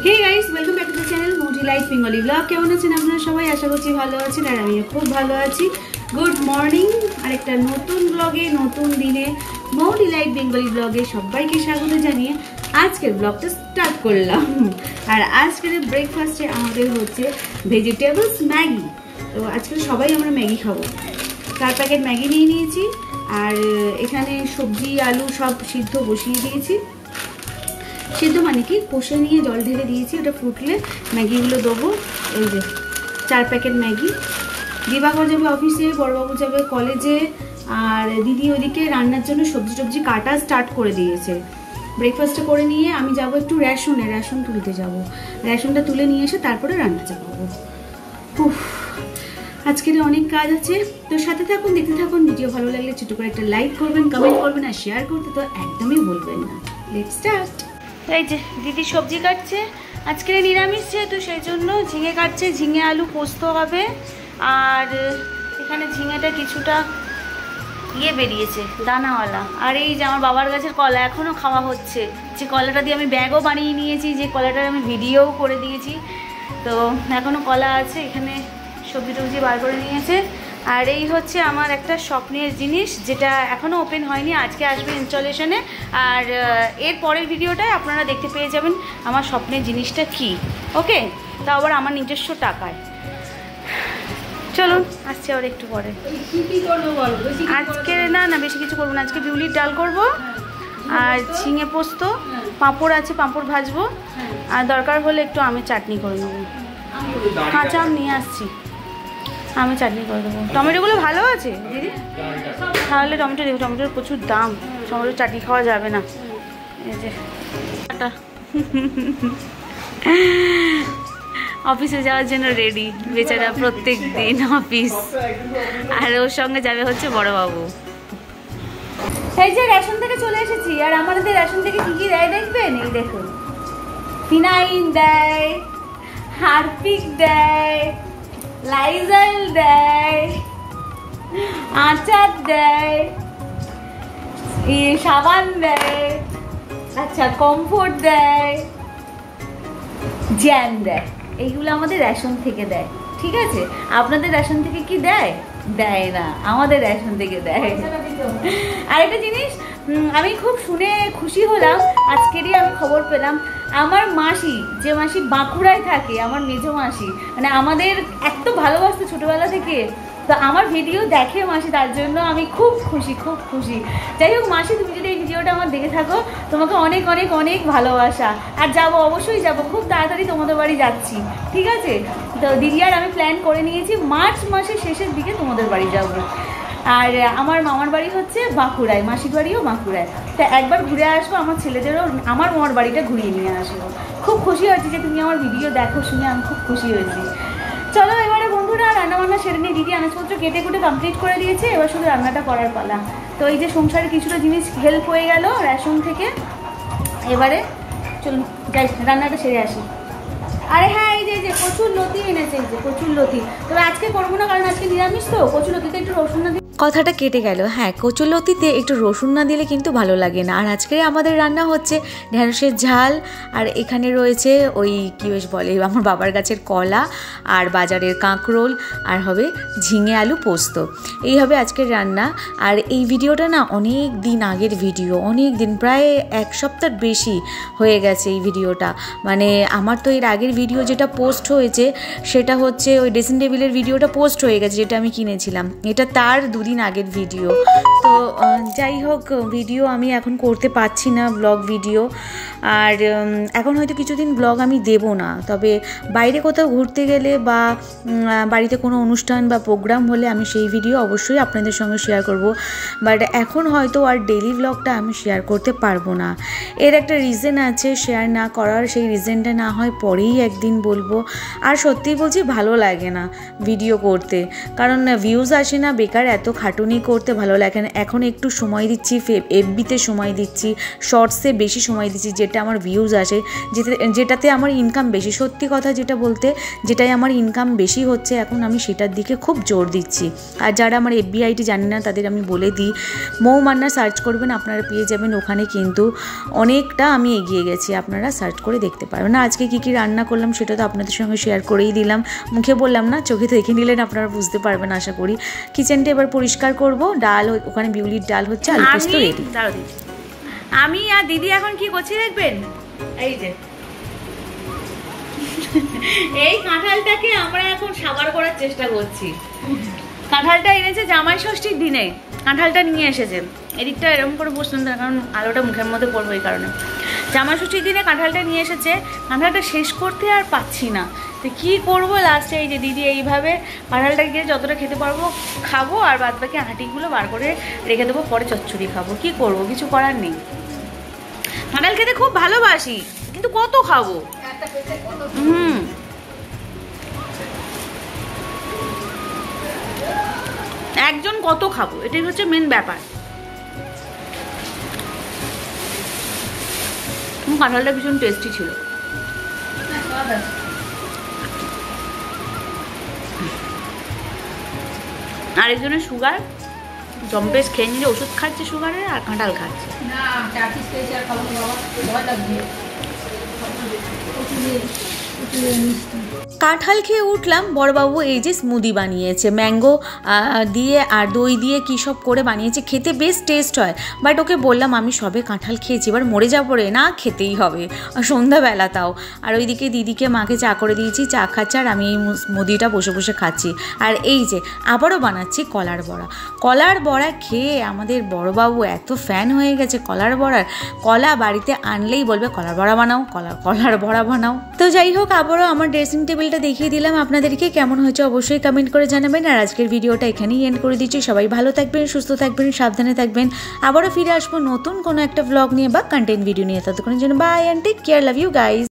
Hey guys, welcome back to the channel Moody Life Bengali Vlog. কেমন আছেন আপনারা সবাই? আশা করছি ভালো আছেন আর আমিও খুব ভালো আছি। গুড মর্নিং, আর একটা নতুন ব্লগে নতুন দিনে Moody Life Bengali Vlog-এ সবাইকে স্বাগত জানিয়ে আজকের ব্লগটা স্টার্ট করলাম। আর আজকের ব্রেকফাস্টে আমাদের হচ্ছে ভেজিটেবলস ম্যাগি। তো আজকে সবাই আমরা ম্যাগি খাবো। 4 প্যাকেট ম্যাগি নিয়ে নিয়েছি আর এখানে সবজি আলু সব সিদ্ধ বসিয়ে দিয়েছি। সিদ্ধ মানে কি কষে নিয়ে জল ঢেলে দিয়েছি, ওটা ফুটলে ম্যাগিগুলো দেবো। এই যে 4 প্যাকেট ম্যাগি। দিবাকর যাবে অফিসে, বড়বাবু যাবে কলেজে, আর দিদি ওইদিকে রান্নার জন্য সবজি টবজি কাটা স্টার্ট করে দিয়েছে। ব্রেকফাস্টটা করে নিয়ে আমি যাব একটু রেশন তুলতে যাব। রেশনটা তুলে নিয়ে এসে তারপরে রান্না চাপাবো। আজকের অনেক কাজ আছে, তো সাথে থাকুন, দেখতে থাকুন। ভিডিও ভালো লাগলে ছোট করে একটা লাইক করবেন, কমেন্ট করবেন আর শেয়ার করতে তো একদমই ভুলবেন না। Let's start. এই যে দিদি সবজি কাটছে, আজকে নিরামিষ যেহেতু সেই জন্য ঝিঙে কাটছে। ঝিঙে আলু পোস্ত হবে। আর এখানে ঝিঙেটা কিছুটা বেরিয়েছে দানাওয়ালা। আর এই যে আমার বাবার গাছের কলা এখনও খাওয়া হচ্ছে, যে কলাটা দিয়ে আমি ব্যাগও বানিয়ে নিয়েছি, যে কলাটার আমি ভিডিওও করে দিয়েছি। তো এখনও কলা আছে, এখানে সবজি টবজি বার করে নিয়েছে। আর এই হচ্ছে আমার একটা স্বপ্নের জিনিস, যেটা এখনও ওপেন হয়নি, আজকে আসবে ইনস্টলেশনে। আর এর পরের ভিডিওটায় আপনারা দেখতে পেয়ে যাবেন আমার স্বপ্নের জিনিসটা কি। ওকে, তা আবার আমার নিজস্ব টাকায়। চলুন আসছে আবার একটু পরে। আজকে না বেশি কিছু করবো না, আজকে বিউলির ডাল করব আর ঝিঙে পোস্ত, পাঁপড় আছে, পাঁপড় ভাজবো, আর দরকার হলে একটু আমের চাটনি করে নেবো। কাঁচা আম নিয়ে আসছি, আমি চাটনি করে দেবো। টমেটোগুলো ভালো আছে দিদি? তাহলে টমেটো দেবো, টমেটোর প্রচুর দাম, টমেটোর চাটনি খাওয়া যাবে না। এই যে অফিসে যাওয়ার জন্য রেডি বেচারা, প্রত্যেক দিন অফিস। আর ওর সঙ্গে যাবে হচ্ছে বড়বাবু। এই যে রেশন থেকে চলে এসেছি, আর আমাদের রেশন থেকে কি কি দেয় দেখবেন। এই দেখুন, ফিনাইল দেয়, হারপিক দেয়, লাইজল দেয়, আচার দেয়, সাবান দেয়, আচ্ছা কমফোর্ট দেয়, জ্যাম দেয়। এইগুলো আমাদের রেশন থেকে দেয়, ঠিক আছে? আপনাদের রেশন থেকে কি দেয়? দেয় না, আমাদের রেশন থেকে দেয়। আর একটা জিনিস আমি খুব শুনে খুশি হলাম, আজকেরই আমি খবর পেলাম। আমার মাসি, যে মাসি বাঁকুড়ায় থাকে, আমার মেজো মাসি, মানে আমাদের এত ভালোবাসতো ছোটোবেলা থেকে, তো আমার ভিডিও দেখে মাসি, তার জন্য আমি খুব খুশি। যাই হোক মাসি, তুমি যদি এই ভিডিওটা আমার দেখে থাকো, তোমাকে অনেক অনেক অনেক ভালোবাসা। আর যাবো, অবশ্যই যাবো, খুব তাড়াতাড়ি তোমাদের বাড়ি যাচ্ছি, ঠিক আছে? তো দিদি আর আমি প্ল্যান করে নিয়েছি, মার্চ মাসের শেষের দিকে তোমাদের বাড়ি যাব। আর আমার মামার বাড়ি হচ্ছে বাঁকুড়ায়, মাসির বাড়িও বাঁকুড়ায়। তা একবার ঘুরে আসবো, আমার ছেলেদেরও আমার মামার বাড়িটা ঘুরিয়ে নিয়ে আসবো। খুব খুশি হয়েছি যে তুমি আমার ভিডিও দেখো, শুনে আমি খুব খুশি হয়েছি। চলো এবারে বন্ধুরা রান্নাবান্না সেরে নিয়ে, দিদি আনাজপত্র কেটে কুটে কমপ্লিট করে দিয়েছে, এবার শুধু রান্নাটা করার পালা। তো এই যে সংসারে কিছুটা জিনিস হেল্প হয়ে গেল রেশন থেকে। এবারে চলুন যাই, রান্নাটা সেরে আসি। আরে হ্যাঁ, এই যে কচুর লতি এনেছে, এই যে কচুর লতি। তবে আজকে করবো না, কারণ আজকে নিরামিষ, তো কচুর লতিতে একটু রসুন না। কথাটা কেটে গেল। হ্যাঁ, কচুলতিতে একটু রসুন না দিলে কিন্তু ভালো লাগে না। আর আজকে আমাদের রান্না হচ্ছে ঢেঁড়সের ঝাল, আর এখানে রয়েছে ওই কী বেশ বলে আমার বাবার গাছের কলা, আর বাজারের কাঁকরোল, আর হবে ঝিঙে আলু পোস্ত। এই হবে আজকের রান্না। আর এই ভিডিওটা না অনেক দিন আগের ভিডিও, অনেক দিন, প্রায় 1 সপ্তাহ বেশি হয়ে গেছে এই ভিডিওটা। মানে আমার তো এর আগের ভিডিও যেটা পোস্ট হয়েছে সেটা হচ্ছে ওই ড্রেসিং টেবিলের ভিডিওটা পোস্ট হয়ে গেছে, যেটা আমি কিনেছিলাম। এটা তার 2 দিন আগের ভিডিও। তো যাই হোক, ভিডিও আমি এখন করতে পারছি না, ব্লগ ভিডিও। আর এখন হয়তো কিছুদিন ব্লগ আমি দেব না, তবে বাইরে কোথাও ঘুরতে গেলে বা বাড়িতে কোনো অনুষ্ঠান বা প্রোগ্রাম হলে আমি সেই ভিডিও অবশ্যই আপনাদের সঙ্গে শেয়ার করব। বাট এখন হয়তো আর ডেইলি ব্লগটা আমি শেয়ার করতে পারবো না। এর একটা রিজন আছে শেয়ার না করার, সেই রিজনটা না হয় পরেই একদিন বলবো। আর সত্যিই বলছি, ভালো লাগে না ভিডিও করতে, কারণ ভিউজ আসে না, বেকার এত খাটুনি করতে ভালো লাগে না। এখন একটু সময় দিচ্ছি এফবিতে, সময় দিচ্ছি শর্টসে, বেশি সময় দিচ্ছি, যেটা আমার ভিউজ আসে, যেটাতে আমার ইনকাম বেশি। সত্যি কথা যেটা বলতে, যেটাই আমার ইনকাম বেশি হচ্ছে এখন, আমি সেটার দিকে খুব জোর দিচ্ছি। আর যারা আমার এফবি আইডি জানি না তাদের আমি বলে দিই, মৌ মান্না সার্চ করবেন, আপনারা পেয়ে যাবেন। ওখানে কিন্তু অনেকটা আমি এগিয়ে গেছি, আপনারা সার্চ করে দেখতে পারবেন। না আজকে কী কী রান্না করলাম সেটা তো আপনাদের সঙ্গে শেয়ার করেই দিলাম, মুখে বললাম না, চোখে দেখে নিলেন, আপনারা বুঝতে পারবেন আশা করি। কিচেনটা এবার পরিষ্কার করব। ডাল ওখানে বিউলির ডাল হচ্ছে, আলু পোস্ত রেডি। আমি আর দিদি এখন কি করছি দেখবেন, এই যে এই কাঁঠালটাকে আমরা এখন সাবার করার চেষ্টা করছি। কাঁঠালটা এনেছে জামাই ষষ্ঠীর দিনে, কাঁঠালটা নিয়ে এসেছে। এদিকটা এরকম করে বসুন না, কারণ আলোটা মুখের মধ্যে পড়বে, এই কারণে। জামাই ষষ্ঠীর দিনে কাঁঠালটা নিয়ে এসেছে, কাঁঠালটা শেষ করতে আর পাচ্ছি না, তো কী করবো? লাস্টে এই যে দিদি এইভাবে কাঁঠালটা গিয়ে যতটা খেতে পারবো খাবো, আর বাদ বাকি আঁটিগুলো বার করে রেখে দেবো, পরে চচ্চড়ি খাবো। কি করবো, কিছু করার নেই। কাঁঠাল খেতে খুব ভালোবাসি, কিন্তু কত খাবো? একজন কত খাবো, এটাই হচ্ছে মেন ব্যাপার। কাঁঠালটা ভীষণ টেস্টি ছিল। আরেকজনের সুগার, জম্পেশ খেয়ে নিলে ওষুধ খাচ্ছে সুগারের, আর কাঁঠাল খাচ্ছে। কাঁঠাল খেয়ে উঠলাম, বড়বাবু এই যে স্মুদি বানিয়েছে, ম্যাঙ্গো দিয়ে আর দই দিয়ে কী সব করে বানিয়েছে, খেতে বেশ টেস্ট হয়। বাট ওকে বললাম আমি সবে কাঁঠাল খেয়েছি, এবার মরে যাবো রে, না খেতেই হবে, সন্ধ্যাবেলা তাও। আর ওইদিকে দিদিকে মাকে চা করে দিয়েছি, চা খাচ্ছে, আর আমি এই স্মুদিটা বসে বসে খাচ্ছি। আর এই যে আবারও বানাচ্ছি কলার বড়া। কলার বড়া খেয়ে আমাদের বড়বাবু এত ফ্যান হয়ে গেছে কলার বড়ার, কলা বাড়িতে আনলেই বলবে কলার বড়া বানাও, কলার বড়া বানাও। তো যাই হোক, আবারও আমার ড্রেসিং টেবিলটা দেখিয়ে দিলাম আপনাদেরকে, কেমন হয়েছে অবশ্যই কমেন্ট করে জানাবেন। আর আজকের ভিডিওটা এখানেই এন্ড করে দিচ্ছি। সবাই ভালো থাকবেন, সুস্থ থাকবেন, সাবধানে থাকবেন। আবারও ফিরে আসবো নতুন কোনো একটা ব্লগ নিয়ে বা কন্টেন্ট ভিডিও নিয়ে। ততক্ষণের জন্য bye and take care, love you guys.